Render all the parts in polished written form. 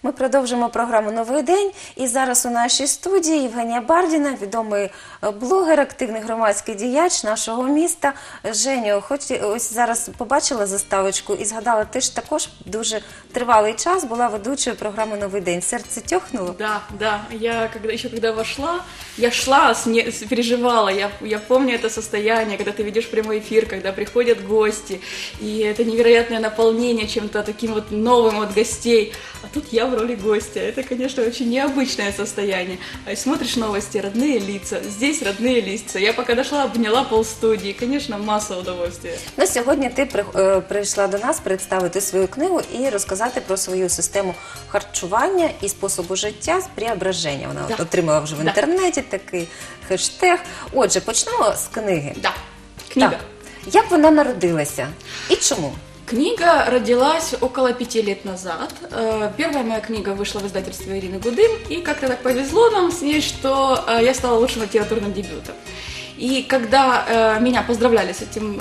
Ми продовжимо програму «Новий день». І зараз у нашій студії Євгенія Бардіна, відомий блогер, активний громадський діяч нашого міста. Женю, хоч ось зараз побачила заставочку і згадала, ти ж також дуже тривалий час була ведучою програми «Новий день». Серце тьохнуло? Да. Я еще когда вошла, я шла, переживала. Я помню это состояние, когда ты ведешь прямой эфир, когда приходят гости, и это невероятное наполнение чем-то таким вот новым от гостей. А тут я в роли гостя. Это, конечно, очень необычное состояние. Смотришь новости, родные лица. Здесь родные лица. Я пока дошла, обняла полстудии. Конечно, масса удовольствия. Ну, сьогодні ти прийшла до нас представити свою книгу і розказати про свою систему харчування і способу життя з преображення. Вона отримала вже в інтернеті такий хештег. Отже, почнемо з книги. Да, книга. Так. Як вона народилася і чому? Книга родилась около 5 лет назад. Первая моя книга вышла в издательстве Ирины Гудым, и как-то так повезло нам с ней, что я стала лучшим литературным дебютом. И когда меня поздравляли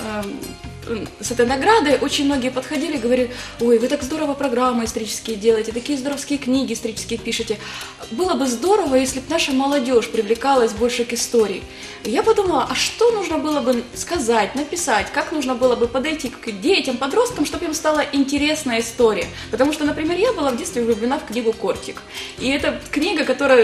с этой наградой, очень многие подходили и говорили: ой, вы так здорово программы исторические делаете, такие здоровские книги исторические пишете. Было бы здорово, если бы наша молодежь привлекалась больше к истории. И я подумала, а что нужно было бы сказать, написать, как нужно было бы подойти к детям, подросткам, чтобы им стала интересна история. Потому что, например, я была в детстве влюблена в книгу «Кортик». И это книга,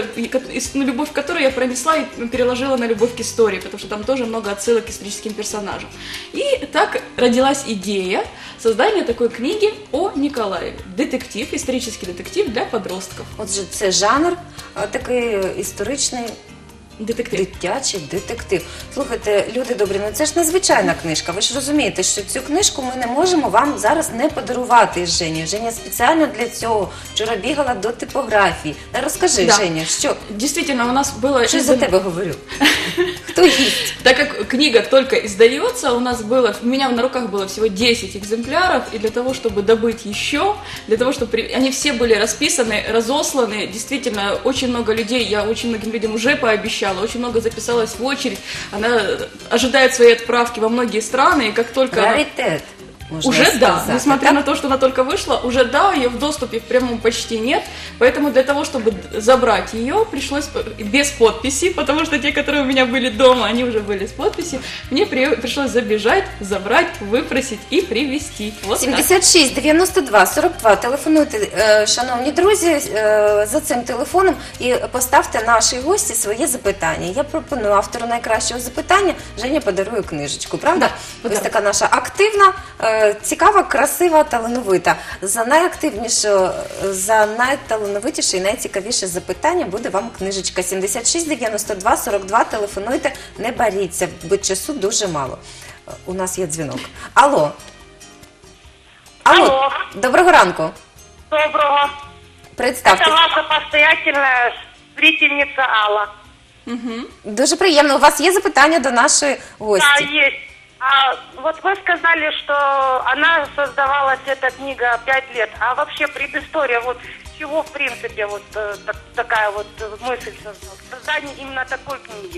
любовь к которой я пронесла и переложила на любовь к истории, потому что там тоже много отсылок к историческим персонажам. И так родилась идея создания такой книги о Николаеве. Детектив, исторический детектив для подростков. Отже, це жанр такий історичний, детектив. Дитячий детектив. Слухайте, люди добрі, ну це ж незвичайна книжка. Ви ж розумієте, що цю книжку ми не можемо вам зараз не подарувати з Женєю. Женя спеціально для цього вчора бігала до типографії. Розкажи, Женя, що? Действительно, у нас было... Що за тебе говорю? Кто есть? Так как книга только издается, у меня на руках было всего 10 экземпляров, и для того, чтобы добыть еще, для того, чтобы они все были расписаны, разосланы, действительно, очень много людей, я очень многим людям уже пообещала, очень много записалось в очередь, она ожидает своей отправки во многие страны, и как только... Раритет. Уже да, несмотря на то, что она только вышла, уже да, ее в доступе в прямом почти нет, поэтому для того, чтобы забрать ее, пришлось без подписи, потому что те, которые у меня были дома, они уже были с подписью, мне пришлось забежать, забрать, выпросить и привезти. Вот 76 92 42, телефонуйте, шановні друзі, за цим телефоном і поставте нашій гості своє запитання. Я пропоную автору найкращого запитання, Женя подарує книжечку, правда? Да, ось така наша активна, цікава, красива, талановита. За найактивніше, за найталановитіше і найцікавіше запитання буде вам книжечка. 76 92 42, телефонуйте, не боріться, бо часу дуже мало. У нас є дзвінок. Алло. Алло. Доброго ранку. Доброго. Представте. Это ваша постоятельная зрительница Алла. Дуже приємно. У вас є запитання до нашої гості? Да, есть. Вот вы сказали, что она создавалась, эта книга, 5 лет. А вообще предыстория, вот с чего, в принципе, вот такая вот мысль создания именно такой книги?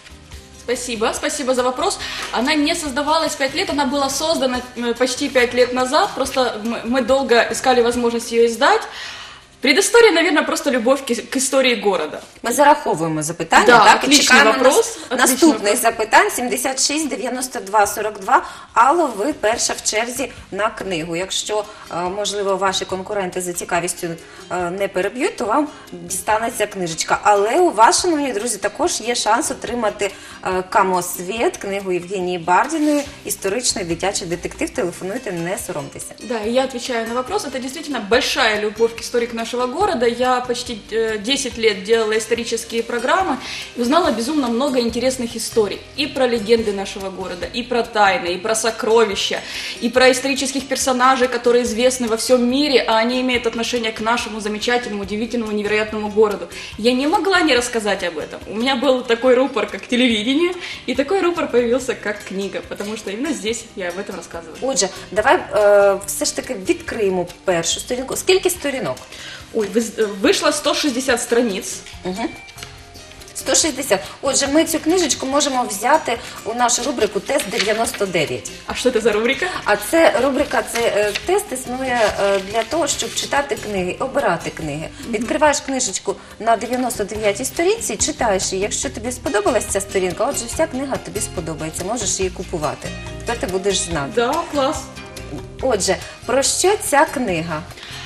Спасибо за вопрос. Она не создавалась 5 лет, она была создана почти 5 лет назад, просто мы долго искали возможность ее издать. Предыстория, наверное, просто любовь к истории города. Ми зараховуємо запитання, Да, так, і отличный чекаємо вопрос, наступний вопрос. запитань. 76 92 42. Алло, ви перша в черзі на книгу. Якщо, можливо, ваші конкуренти за цікавістю не переб'ють, то вам дістанеться книжечка. Але у вас, шановні друзі, також є шанс отримати «Камосвіт», книгу Євгенії Бардіної, історичний дитячий детектив. Телефонуйте, не соромтеся. Да, и я отвечаю на вопрос. Это действительно большая любовь к истории нашего города. Я почти 10 лет делала исторические программы и узнала безумно много интересных историй. И про легенды нашего города, и про тайны, и про сокровища, и про исторических персонажей, которые известны во всем мире, а они имеют отношение к нашему замечательному, удивительному, невероятному городу. Я не могла не рассказать об этом. У меня был такой рупор, как телевидение, и такой рупор появился, как книга, потому что именно здесь я об этом рассказываю. Отже, давай все ж таки відкриємо першу сторінку. Скільки сторінок? Ой, вышло 160 страниц. 160 160. Отже, ми цю книжечку можемо взяти у нашу рубрику «Тест 99». А что это за рубрика? А це рубрика, тест існує для того, щоб читати книги, обирати книги. Відкриваєш книжечку на 99-й сторінці, читаєш її. Якщо тобі сподобалась ця сторінка, отже, вся книга тобі сподобається, можеш її купувати. Тепер ти будеш знати. Да, класс. Отже, про що ця книга?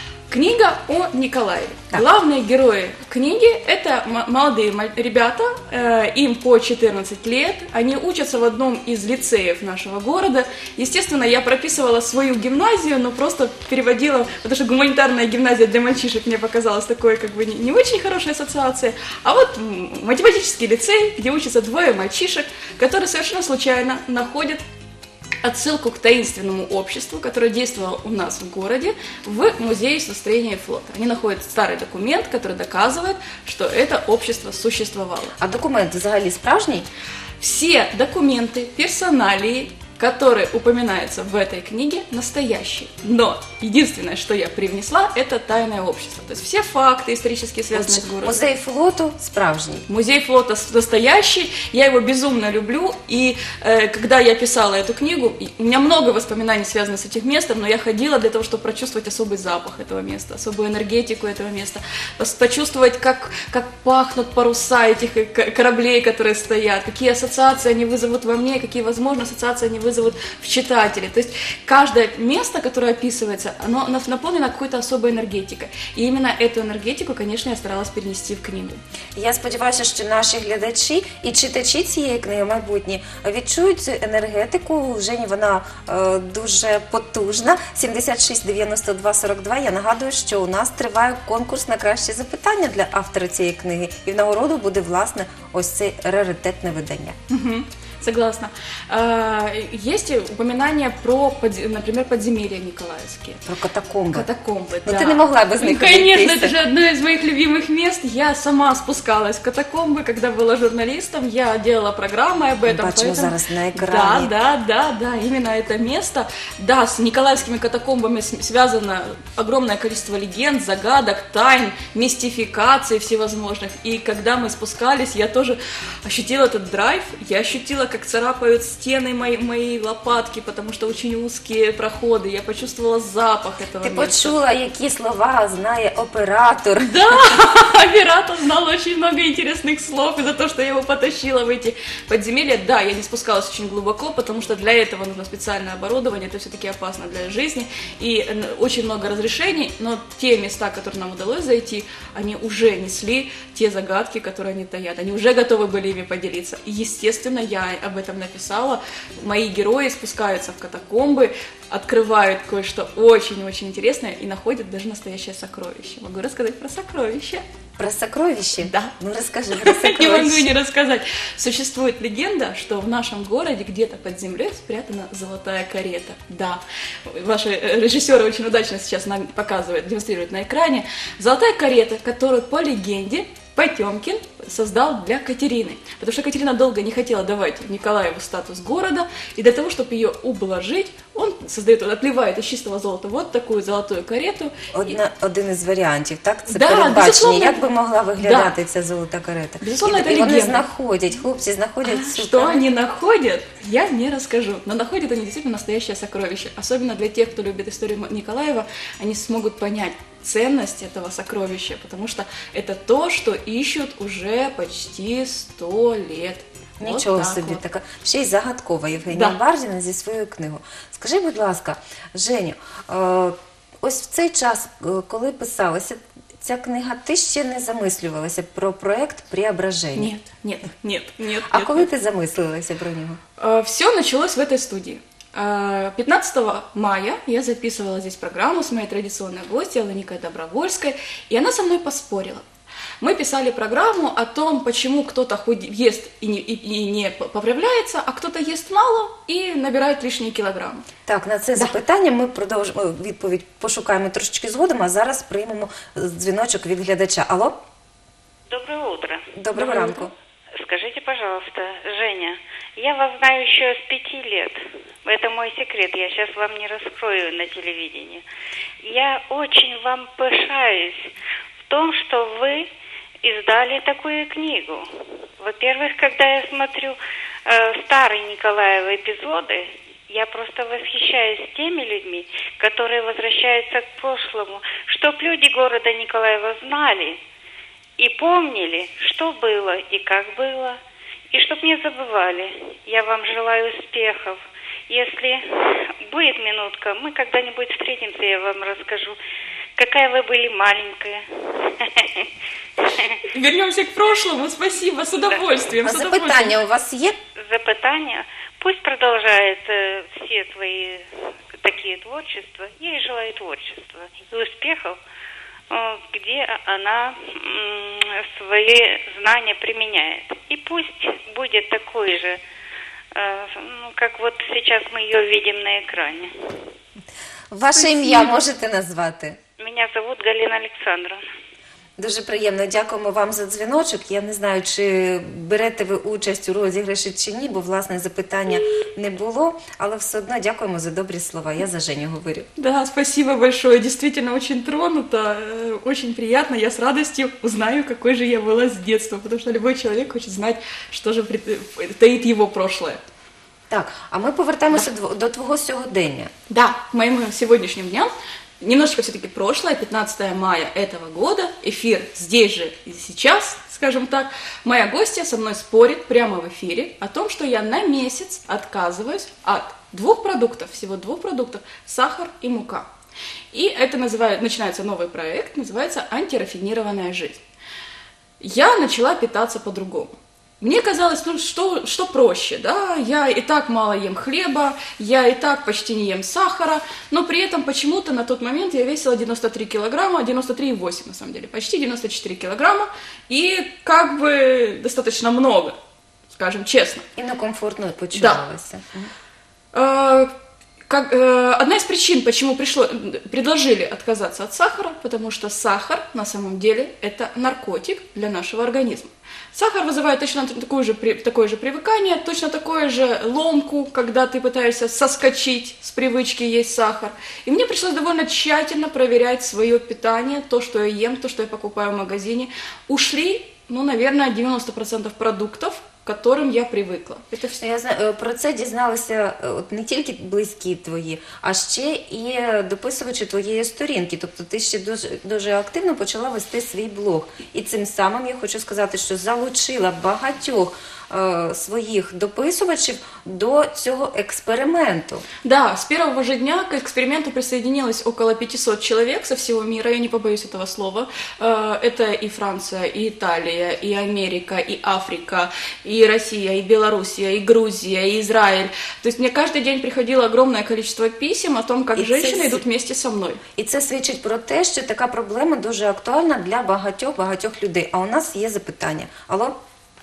Книга о Николаеве. Так. Главные герои книги – это молодые ребята, им по 14 лет, они учатся в одном из лицеев нашего города. Естественно, я прописывала свою гимназию, но просто переводила, потому что гуманитарная гимназия для мальчишек мне показалась такой как бы не очень хорошей ассоциацией. А вот математический лицей, где учатся двое мальчишек, которые совершенно случайно находят отсылку к таинственному обществу, которое действовало у нас в городе, в Музее судостроения и флота. Они находят старый документ, который доказывает, что это общество существовало. А документ взагалі справжній? Все документы, персоналии, которые упоминаются в этой книге, настоящие. Но единственное, что я привнесла, это тайное общество. То есть все факты исторические, связанные с городом. Музей флоту справжній. Музей флота настоящий, я его безумно люблю, и когда я писала эту книгу, у меня много воспоминаний связано с этим местом, но я ходила для того, чтобы прочувствовать особый запах этого места, особую энергетику этого места, почувствовать, как пахнут паруса этих кораблей, которые стоят, какие ассоциации они вызовут во мне, какие, возможно, ассоциации они вызовут в читателе. То есть каждое место, которое описывается, оно наполнено какой-то особой энергетикой. И именно эту энергетику, конечно, я старалась перенести в книгу. Я сподіваюся, що наші глядачі і читачі цієї книги майбутні відчують цю енергетику. Жені вона дуже потужна. 76 92 42. Я нагадую, що у нас триває конкурс на краще запитання для автора цієї книги. І в нагороду буде, власне, ось це раритетне видання. Согласна. Есть упоминания про, например, подземелья Николаевские. Про катакомби. Катакомбы, Ну, да. ты не могла без них Конечно, обойтись. это же одно из моих любимых мест. Я сама спускалась в катакомбы, когда была журналистом. Я делала программы об этом. Бачимо зараз на екрані. Да, именно это место. Да, с Николаевскими катакомбами связано огромное количество легенд, загадок, тайн, мистификаций всевозможных. И когда мы спускались, я тоже ощутила этот драйв. Я ощутила, как царапают стены мои лопатки, потому что очень узкие проходы. Я почувствовала запах этого Ти места. почула, які слова знає оператор. Да, оператор знал очень много интересных слов, и за то, что я его потащила в эти подземелья. Да, я не спускалась очень глубоко, потому что для этого нужно специальное оборудование, это все-таки опасно для жизни, и очень много разрешений, но те места, в которые нам удалось зайти, они уже несли те загадки, которые они таят, они уже готовы были ими поделиться. И, естественно, я об этом написала. Мои герои спускаются в катакомбы, открывают кое-что очень-очень интересное и находят даже настоящее сокровище. Могу рассказать про сокровище? Про сокровище? Да. Ну расскажи про Не могу сокровище. не рассказать. Существует легенда, что в нашем городе где-то под землей спрятана золотая карета. Да, ваши режиссеры очень удачно сейчас нам показывают, демонстрируют на экране. Золотая карета, которую по легенде Потемкин создал для Катерины. Потому что Катерина долго не хотела давать Николаеву статус города, и для того, чтобы ее ублажить, он отливает из чистого золота вот такую золотую карету. Один із варіантів, так? Це Да, передбачення. безусловно. Як би могла виглядати ця золота карета? Безусловно, і це вони легенда. знаходять, хлопці знаходять цю Что карету. они находят, я не расскажу. Но находят они действительно настоящее сокровище. Особенно для тех, кто любит историю Николаева, они смогут понять ценность этого сокровища, потому что это то, что ищут уже почти 100 лет. Вот Нічого так собі, вот. така ще й загадкова Євгенія Да. Бардіна зі своєю книгою. Скажи, будь ласка, Женю, ось в цей час, коли писалася ця книга, ти ще не замислювалася про проект «Преображення»? Нет. А коли ти замислилася про нього? Все началось в этой студии. 15 мая я записывала здесь программу с моей традиционной гостьей Аланикой Добровольской, и она со мной поспорила. Мы писали программу о том, почему кто-то ест и не поправляется, а кто-то ест мало и набирает лишние килограммы. Так, на це запитання ми продовжимо відповідь, пошукаємо трошечки згодом, а зараз приймемо дзвіночок від глядача. Алло? Доброе утро. Доброго ранку. Скажите, пожалуйста, Женя, я вас знаю еще с 5 лет. Это мой секрет, я сейчас вам не раскрою на телевидении. Я очень вам пышаюсь в том, что вы издали такую книгу. Во-первых, когда я смотрю старые Николаевы эпизоды, я просто восхищаюсь теми людьми, которые возвращаются к прошлому, чтоб люди города Николаева знали и помнили, что было и как было, и чтоб не забывали. Я вам желаю успехов. Если будет минутка, мы когда-нибудь встретимся, я вам расскажу, какая вы были маленькая. Вернемся к прошлому. Спасибо, с удовольствием. А С удовольствием. запитання у вас є? Запытания. Пусть продолжает все твои такие творчества. Я ей желаю творчества и успехов, где она свои знания применяет. И пусть будет такой же, как вот сейчас мы ее видим на экране. Ваше ім'я можете назвати? Меня зовут Галина Александровна. Дуже приємно, дякуємо вам за дзвіночок. Я не знаю, чи берете ви участь у розіграші чи ні, бо, власне, запитання не було, але все одно дякуємо за добрі слова. Я за Женю говорю. Да, спасибо большое. Действительно очень тронута, очень приятно. Я с радостью узнаю, какой же я была с детства, потому что любой человек хочет знать, что же таит его прошлое. Так, а ми повертаємося до твого сьогодення. Да, к моим сегодняшним дням. Немножечко все-таки прошлое, 15 мая этого года, эфир здесь же и сейчас, скажем так. Моя гостья со мной спорит прямо в эфире о том, что я на месяц отказываюсь от двух продуктов, всего двух продуктов, сахар и мука. И это начинается новый проект, называется «Антирафинированная жизнь». Я начала питаться по-другому. Мне казалось, ну что проще, да, я и так мало ем хлеба, я и так почти не ем сахара, но при этом почему-то на тот момент я весила 93 килограмма, 93,8 на самом деле, почти 94 килограмма, и как бы достаточно много, скажем честно. І некомфортно почувалася. Одна из причин, почему предложили отказаться от сахара, потому что сахар на самом деле это наркотик для нашего организма. Сахар вызывает точно такое же привыкание, точно такое же ломку, когда ты пытаешься соскочить с привычки есть сахар. И мне пришлось довольно тщательно проверять свое питание, то, что я ем, то, что я покупаю в магазине. Ушли, наверное, 90% продуктов, к которым я привыкла. Это все. Я знаю, про це дізналися от не тільки близькі твої, а ще і дописувачі твоєї сторінки. Тобто ти ще дуже активно почала вести свій блог. І цим самим я хочу сказати, що залучила багатьох своих дописувачів до цього експерименту. Да, с первого же дня к эксперименту присоединилось около 500 человек со всего мира, я не побоюсь этого слова. Это и Франция, и Италия, и Америка, и Африка, и Россия, и Белоруссия, и Грузия, и Израиль. То есть мне каждый день приходило огромное количество писем о том, как женщины идут вместе со мной. І це свідчить про те, що така проблема дуже актуальна для багатьох людей. А у нас є запитання. Алло?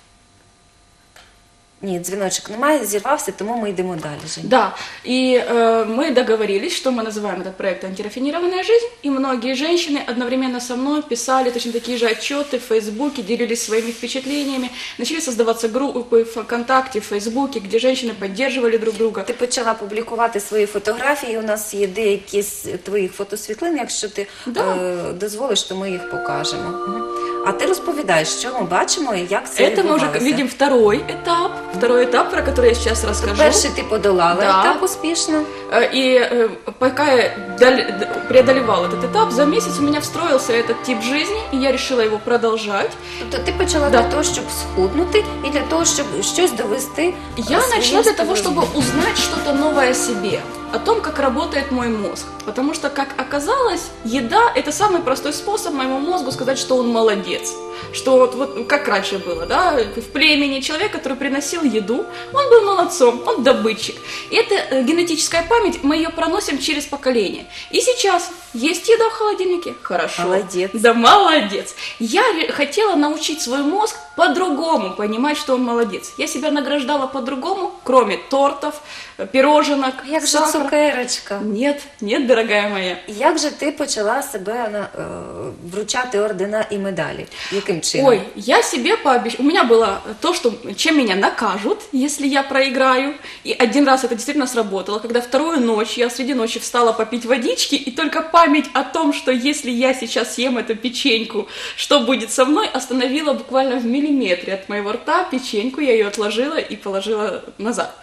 Ні, дзвіночок немає, зірвався, тому ми йдемо далі. Жень. Да, и мы договорились, что мы называем этот проект «Антирафинированная жизнь», и многие женщины одновременно со мной писали точно такие же отчеты в Фейсбуке, делились своими впечатлениями, начали создаваться группы в ВКонтакте, в Фейсбуке, где женщины поддерживали друг друга. Ти почала публікувати свої фотографії, у нас є деякі з твоїх фотосвітлин, якщо ти дозволиш, то ми їх покажемо. А ти розповідаєш, що ми бачимо і як це Это мы уже видим второй этап, про который я сейчас расскажу. Перший ти подолала етап успішно. И пока я преодолевала этот этап, за месяц у меня встроился этот тип жизни, и я решила его продолжать. Тобто ти почала для того, щоб схуднути, і для того, щоб щось довести. Я начала для того, чтобы узнать что-то новое о себе, о том, как работает мой мозг. Потому что, как оказалось, еда – это самый простой способ моему мозгу сказать, что он молодец. Что вот как раньше было, да, в племени человек, который приносил еду, он был молодцом, он добытчик. И это генетическая память, мы ее проносим через поколение. И сейчас есть еда в холодильнике? Хорошо. Молодец. Да, молодец. Я хотела научить свой мозг по-другому понимать, что он молодец. Я себя награждала по-другому, кроме тортов, пироженок, Як же сахара. цукерочка? Нет, дорогая моя. Як же ти почала себе вручати ордена і медалі? яким чином? Ой, я себе пообещала. У меня было то, что чем меня накажут, если я проиграю. И один раз это действительно сработало, когда вторую ночь я среди ночи встала попить водички, и только память о том, что если я сейчас съем эту печеньку, что будет со мной, остановила буквально в миллиметре от моего рта печеньку, я ее отложила и положила назад.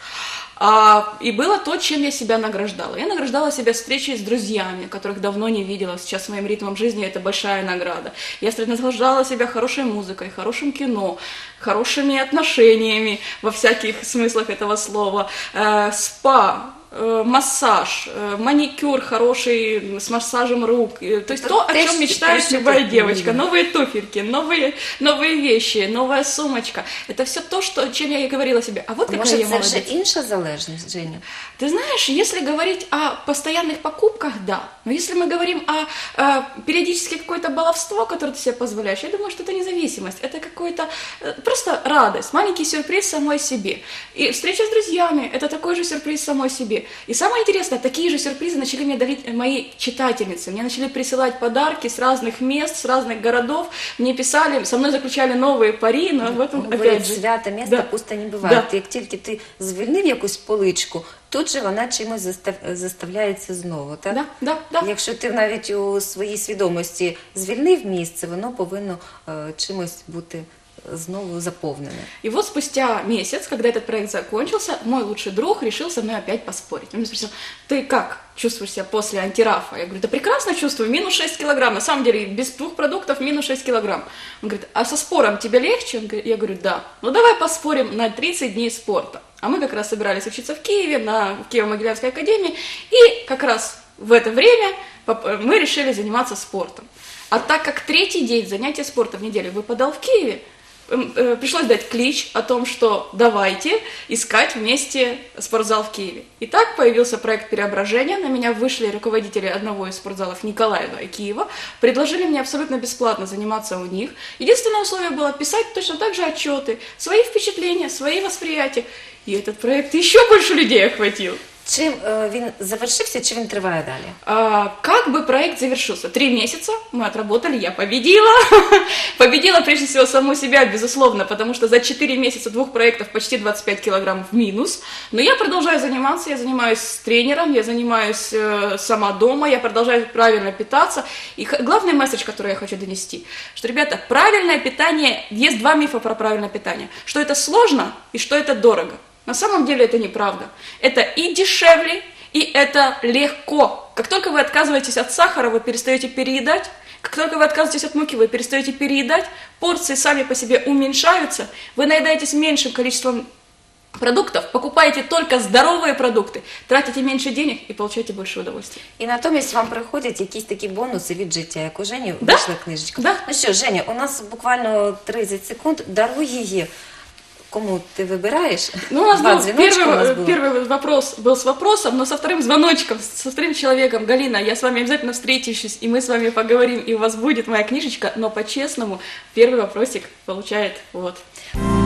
И было то, чем я себя награждала. Я награждала себя встречей с друзьями, которых давно не видела. Сейчас с моим ритмом жизни это большая награда. Я награждала себя хорошей музыкой, хорошим кино, хорошими отношениями во всяких смыслах этого слова, спа, массаж, маникюр хороший с массажем рук. То есть то, о чем мечтает любая девочка. Новые туфельки, новые вещи, новая сумочка. Это все то, чем я и говорила себе. А вот какая Може, я це молодец. вже інша залежність, Женя? Ты знаешь, если говорить о постоянных покупках, да. Но если мы говорим о периодически какое-то баловство, которое ты себе позволяешь, я думаю, что это не зависимость, это какой-то просто радость, маленький сюрприз самой себе. И встреча с друзьями – это такой же сюрприз самой себе. И самое интересное, такие же сюрпризы начали мне дарить мои читательницы. Мне начали присылать подарки с разных мест, с разных городов. Мне писали, со мной заключали новые пари, но в этом Говорять, опять же... свято місто Да. пусто не буває. Да. Як тільки ти звільнив якусь поличку, тут же вона чимось заставляється знову, так? Да. Якщо ти навіть у своїй свідомості звільнив місце, воно повинно чимось бути знову заповнене. И вот спустя месяц, когда этот проект закончился, мой лучший друг решил со мной опять поспорить. Он меня спросил: ты как чувствуешь себя после антирафа? Я говорю: да прекрасно чувствую, минус 6 килограмм. На самом деле, без 2 продуктов минус 6 килограмм. Он говорит: а со спором тебе легче? Я говорю: да. Ну давай поспорим на 30 дней спорта. А мы как раз собирались учиться в Киеве, на Киево-Могилянской академии, и как раз в это время мы решили заниматься спортом. А так как 3-й день занятия спорта в неделю выпадал в Киеве, пришлось дать клич о том, что давайте искать вместе спортзал в Киеве. И так появился проект «Преображение». На меня вышли руководители одного из спортзалов Николаева и Киева, предложили мне абсолютно бесплатно заниматься у них. Единственное условие было писать точно так же отчеты, свои впечатления, свои восприятия. И этот проект еще больше людей охватил. Чим він завершився, чи він триває далі? Как бы проект завершился? 3 месяца мы отработали, я победила. Победила прежде всего саму себя, безусловно, потому что за 4 месяца 2 проектов почти 25 килограмм в минус. Но я продолжаю заниматься, я занимаюсь с тренером, я занимаюсь сама дома, я продолжаю правильно питаться. И главный месседж, который я хочу донести, что, ребята, правильное питание, есть 2 мифа про правильное питание. Что это сложно и что это дорого. На самом деле это неправда. Это и дешевле, и это легко. Как только вы отказываетесь от сахара, вы перестаете переедать. Как только вы отказываетесь от муки, вы перестаете переедать. Порции сами по себе уменьшаются. Вы наедаетесь меньшим количеством продуктов, покупаете только здоровые продукты, тратите меньше денег и получаете больше удовольствия. І натомість вам приходять якісь такі бонуси від життя, як у Жені Да. вийшла книжечка. Да. Ну що, Женя, у нас буквально 30 секунд. Даруй її. Кому ты выбираешь? Ну, у нас Два был звеночка у нас было. первый вопрос был с вопросом, но со вторым звоночком, со вторым человеком. Галина, я с вами обязательно встречусь, и мы с вами поговорим, и у вас будет моя книжечка, но по-честному первый вопросик получает вот.